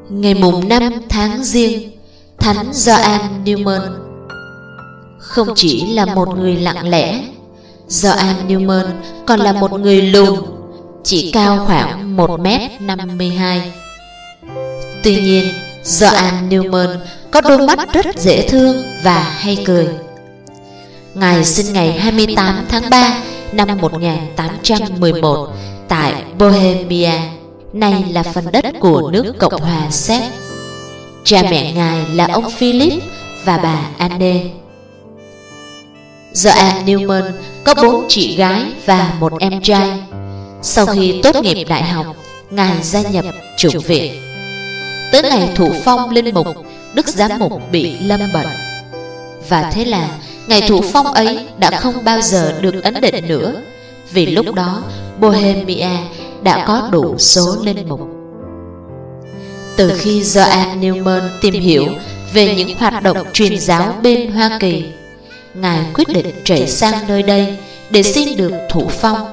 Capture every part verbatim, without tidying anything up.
Ngày mùng năm tháng Giêng, Thánh Gioan Newman không chỉ là một người lặng lẽ, Gioan Newman còn là một người lùn, chỉ cao khoảng một mét năm mươi hai. Tuy nhiên, Gioan Newman có đôi mắt rất dễ thương và hay cười. Ngài sinh ngày hai mươi tám tháng ba năm một nghìn tám trăm mười một tại Bohemia, nay là phần đất của nước Cộng hòa Séc. Cha mẹ Ngài là ông Philip và bà Anne. Gioan Newman có bốn chị gái và một em trai. Sau khi tốt nghiệp đại học, Ngài gia nhập chủng viện. Tới ngày thụ phong linh mục, Đức Giám mục bị lâm bệnh, và thế là ngày thụ phong ấy đã không bao giờ được ấn định nữa, vì lúc đó Bohemia đã có đủ số linh mục. Từ khi Gioan Newman tìm hiểu về những hoạt động truyền giáo bên Hoa Kỳ, Ngài quyết định chạy sang nơi đây để xin được thụ phong.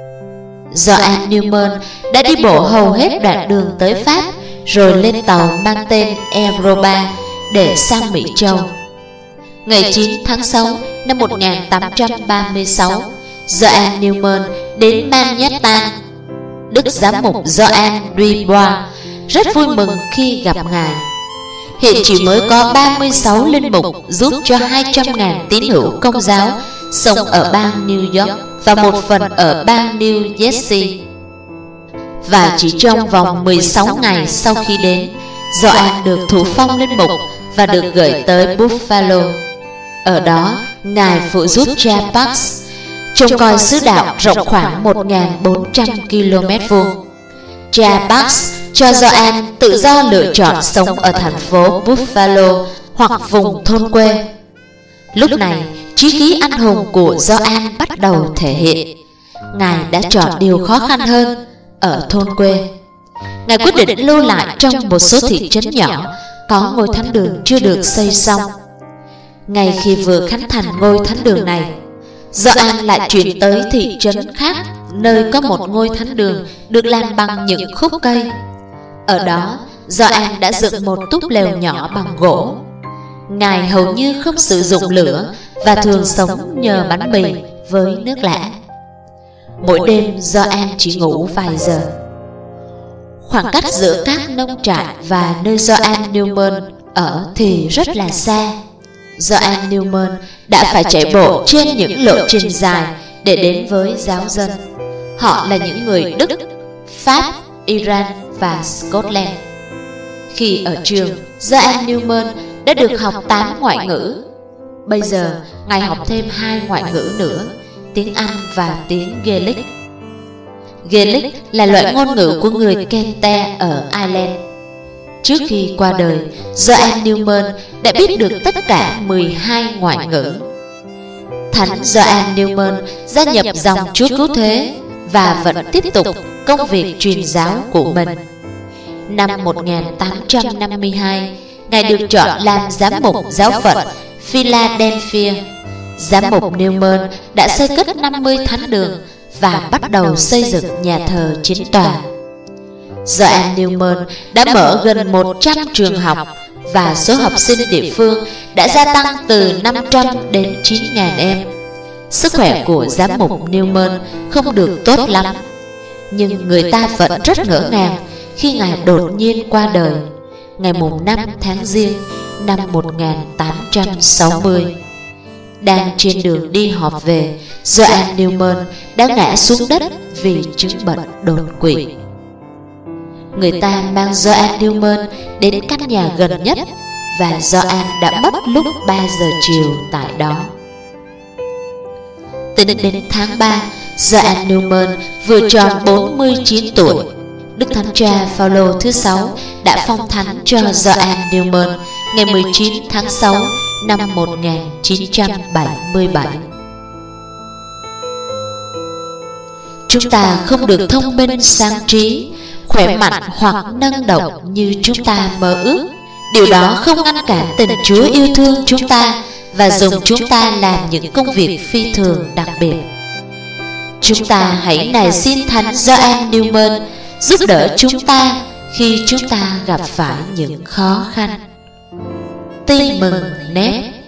Gioan Newman đã đi bộ hầu hết đoạn đường tới Pháp, rồi lên tàu mang tên Europa để sang Mỹ Châu. Ngày chín tháng sáu năm một nghìn tám trăm ba mươi sáu, Gioan Newman đến Manhattan. Đức Giám mục Gioan Dubois rất vui mừng khi gặp Ngài. Hiện chỉ mới có ba mươi sáu linh mục giúp cho hai trăm nghìn tín hữu Công giáo sống ở bang New York và một phần ở bang New Jersey. Và chỉ trong vòng mười sáu ngày sau khi đến, Gioan được thụ phong linh mục và được gửi tới Buffalo. Ở đó, Ngài phụ giúp cha Parks trông coi xứ đạo rộng khoảng một nghìn bốn trăm ki lô mét vuông. Cha Parks cho Gioan tự do lựa chọn sống ở thành phố Buffalo hoặc vùng thôn quê. Lúc này, chí khí anh hùng của Gioan bắt đầu thể hiện. Ngài đã chọn điều khó khăn hơn, ở thôn quê. Ngài quyết định lưu lại trong một số thị trấn nhỏ có ngôi thánh đường chưa được xây xong. Ngay khi vừa khánh thành ngôi thánh đường này, Gioan lại chuyển tới thị trấn khác, nơi có một ngôi thánh đường được làm bằng những khúc cây. Ở đó, Gioan đã dựng một túp lều nhỏ bằng gỗ. Ngài hầu như không sử dụng lửa và thường sống nhờ bánh mì với nước lã. Mỗi đêm Gioan chỉ ngủ vài giờ. Khoảng cách giữa các nông trại và nơi Gioan Newman ở thì rất là xa. Gioan Newman đã phải chạy bộ trên những lộ trình dài để đến với giáo dân. Họ là những người Đức, Pháp, Iran và Scotland. Khi ở trường, Gioan Newman đã được học tám ngoại ngữ. Bây giờ, Ngài học thêm hai ngoại ngữ nữa, tiếng Anh và tiếng Gaelic. Gaelic là loại ngôn ngữ của người Celtic ở Ireland. Trước khi qua đời, Gioan Newman đã biết được tất cả mười hai ngoại ngữ. Thánh Gioan Newman gia nhập dòng Chúa Cứu Thế và vẫn tiếp tục công việc truyền giáo của mình. Năm một nghìn tám trăm năm mươi hai, Ngài được chọn làm giám mục giáo phận Philadelphia. Giám mục Newman đã xây cất năm mươi thánh đường và bắt đầu xây dựng nhà thờ chính tòa. Gioan Newman đã mở gần một trăm trường học và số học sinh địa phương đã gia tăng từ năm trăm đến chín nghìn em. Sức khỏe của giám mục Newman không được tốt lắm, nhưng người ta vẫn rất ngỡ ngàng khi Ngài đột nhiên qua đời ngày mùng năm tháng Giêng năm một nghìn tám trăm sáu mươi. Đang trên đường đi họp về, Gioan Newman đã ngã xuống đất vì chứng bệnh đột quỵ. Người ta mang Gioan Newman đến căn nhà gần nhất và Gioan đã mất lúc ba giờ chiều tại đó. Tính đến tháng ba, Gioan Newman vừa tròn bốn mươi chín tuổi. Đức Thánh Cha Phaolô thứ sáu đã phong thánh cho Gioan Newman ngày mười chín tháng sáu năm một nghìn chín trăm bảy mươi bảy. Chúng ta không được thông minh sáng trí, khỏe mạnh hoặc năng động như chúng ta mơ ước. Điều đó không ngăn cản tình Chúa yêu thương chúng ta và dùng chúng ta làm những công việc phi thường đặc biệt. Chúng ta hãy nài xin Thánh Gioan Newman giúp đỡ chúng ta khi chúng ta gặp phải những khó khăn. Tin mừng Net